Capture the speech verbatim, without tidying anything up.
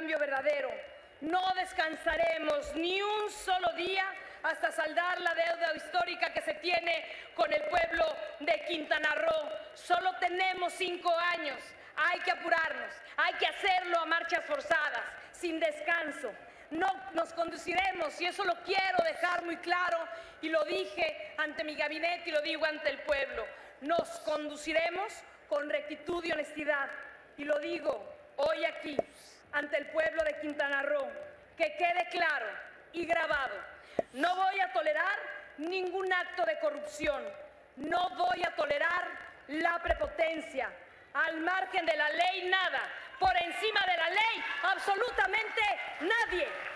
cambio verdadero. No descansaremos ni un solo día hasta saldar la deuda histórica que se tiene con el pueblo de Quintana Roo. Solo tenemos cinco años. Hay que apurarnos, hay que hacerlo a marchas forzadas, sin descanso. No nos conduciremos, y eso lo quiero dejar muy claro, y lo dije ante mi gabinete y lo digo ante el pueblo. Nos conduciremos con rectitud y honestidad, y lo digo hoy aquí ante el pueblo de Quintana Roo. Que quede claro y grabado: no voy a tolerar ningún acto de corrupción, no voy a tolerar la prepotencia. Al margen de la ley, nada. Por encima de la ley, absolutamente nadie.